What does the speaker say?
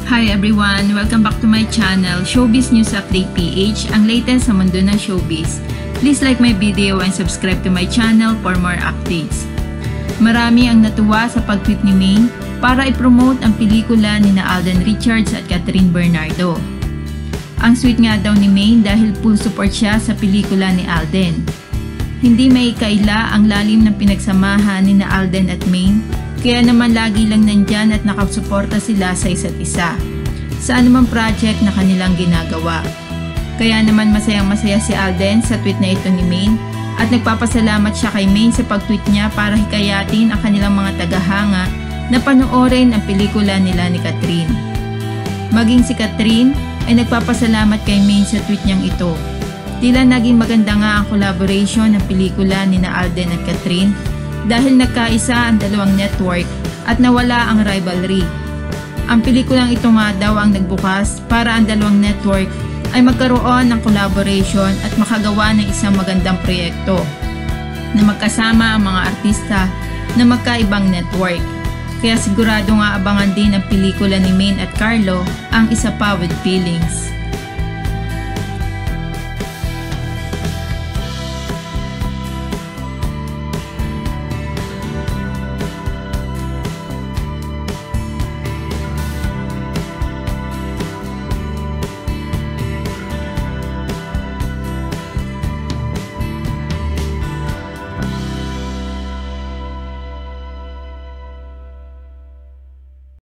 Hi everyone! Welcome back to my channel, Showbiz News Update PH, ang latest sa mundo ng showbiz. Please like my video and subscribe to my channel for more updates. Marami ang natuwa sa pag-tweet ni Maine para i-promote ang pelikula ni Alden Richards at Catherine Bernardo. Ang sweet nga daw ni Maine dahil full support siya sa pelikula ni Alden. Hindi may kaila ang lalim ng pinagsamahan ni Alden at Maine, kaya naman lagi lang nandyan at nakasuporta sila sa isa't isa sa anumang project na kanilang ginagawa. Kaya naman masayang-masaya si Alden sa tweet na ito ni Maine at nagpapasalamat siya kay Maine sa pag-tweet niya para hikayatin ang kanilang mga tagahanga na panoorin ang pelikula nila ni Catherine. Maging si Catherine ay nagpapasalamat kay Maine sa tweet niyang ito. Tila naging maganda nga ang collaboration ng pelikula ni Alden at Catherine dahil nagkaisa ang dalawang network at nawala ang rivalry. Ang pelikulang ito nga daw ang nagbukas para ang dalawang network ay magkaroon ng collaboration at makagawa ng isang magandang proyekto na magkasama ang mga artista na magkaibang network. Kaya sigurado nga abangan din ang pelikula ni Maine at Carlo, ang Isa Pa with Feelings.